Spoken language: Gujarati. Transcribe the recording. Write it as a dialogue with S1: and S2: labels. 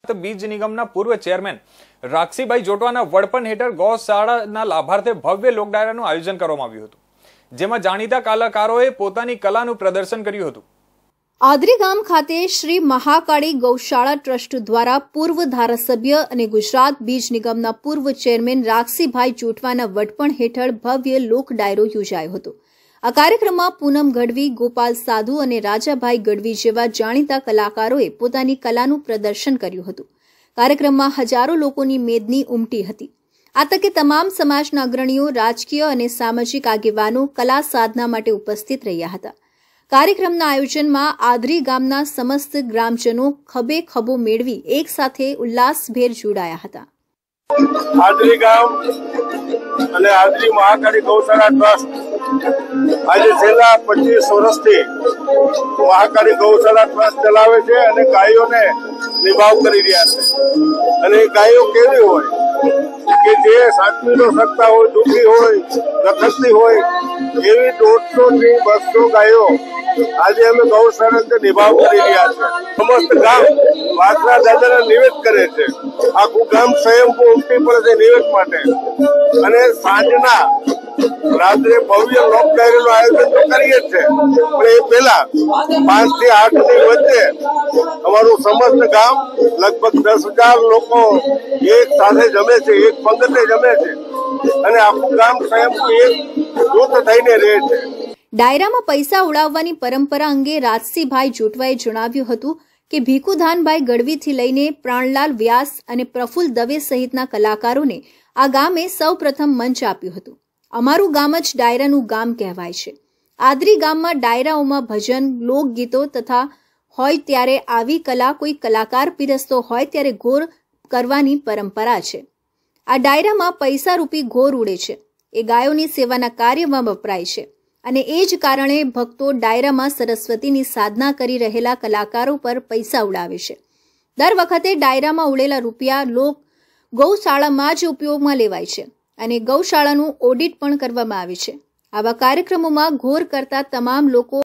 S1: बीज निगमना पूर्व चेरमेन राक्षीभाई जोटवाना वडपण हेठळ गौशाळाना लाभार्थे भव्य લોકડાયરાનું આયોજન કરવામાં આવ્યું હતું, જેમાં જાણીતા કલાકારોએ પોતાની કલાનું પ્રદર્શન કર્યું હતું।
S2: આદરી ગામ ખાતે શ્રી મહાકાળી ગૌશાળા ટ્રસ્ટ દ્વારા પૂર્વ ધારાસભ્ય અને ગુજરાત બીજ નિગમના પૂર્વ ચેરમેન રાક્ષીભાઈ જોટવાના વડપણ હેઠળ ભવ્ય લોક ડાયરો યોજાયો હતો। આ કાર્યક્રમમાં પૂનમ ગઢવી, ગોપાલ સાધુ અને રાજાભાઈ ગઢવી જેવા જાણીતા કલાકારોએ પોતાની કલાનું પ્રદર્શન કર્યું હતું। કાર્યક્રમમાં હજારો લોકોની મેદની ઉમટી હતી। આ તકે તમામ સમાજના અગ્રણીઓ, રાજકીય અને સામાજિક આગેવાનો કલા સાધના માટે ઉપસ્થિત રહ્યા હતા। કાર્યક્રમના આયોજનમાં આદરી ગામના સમસ્ત ગ્રામજનો ખભે ખભો મેળવી એક સાથે ઉલ્લાસભેર જોડાયા હતા।
S3: આદરી ગામ અને આદરી મહાકાળી ગૌશાળા ટ્રસ્ટ આજે છેલ્લા 25 વર્ષથી મહાકાળી ગૌશાળા ટ્રસ્ટ ચલાવે છે અને ગાયોને નિભાવ કરી રહ્યા છે। અને ગાયો કેવી હોય કે જે સાચવી ન શકતા હોય, દુઃખી હોય, રખડતી હોય, એવી 150 થી 200 ગાયો આજે અમે ગૌશાળા નિભાવ કરી રહ્યા છે। સમસ્ત ગામ વાસણા દાદાને નિવેદ કરે છે। આખું ગામ સ્વયંભૂ ઉમટી પડે છે નિવેદ માટે। અને સાંજના રાત્રે ભવ્ય લોક ડાયરાનું આયોજન તો કરીએ જ છે, પણ એ પહેલા 5 થી 8 ની વચ્ચે અમારું સમસ્ત ગામ લગભગ 10,000 લોકો એક સાથે જમે છે, એક પંગતે જમે છે અને આખું ગામ સ્વયંભૂ એક જૂથ થઈને રહે છે।
S2: ડાયરામાં પૈસા ઉડાવવાની પરંપરા અંગે રાક્ષીભાઈ જોટવાએ જણાવ્યું હતું કે ભીખુદાનભાઈ ગઢવીથી લઈને પ્રાણલાલ વ્યાસ અને પ્રફુલ્લ દવે સહિતના કલાકારોને આ ગામે સૌપ્રથમ મંચ આપ્યું હતું। અમારું ગામ જ ડાયરાનું ગામ કહેવાય છે। આદરી ગામમાં ડાયરાઓમાં ભજન, લોકગીતો તથા હોય ત્યારે આવી કલા, કોઈ કલાકાર પીરસતો હોય ત્યારે ઘોર કરવાની પરંપરા છે। આ ડાયરામાં પૈસારૂપી ઘોર ઉડે છે, એ ગાયોની સેવાના કાર્યમાં વપરાય છે અને એ જ કારણે ભક્તો ડાયરામાં સરસ્વતીની સાધના કરી રહેલા કલાકારો પર પૈસા ઉડાવે છે। દર વખતે ડાયરામાં ઉડેલા રૂપિયા ગૌશાળામાં જ ઉપયોગમાં લેવાય છે અને ગૌશાળાનું ઓડિટ પણ કરવામાં આવે છે। આવા કાર્યક્રમોમાં ઘોર કરતા તમામ લોકો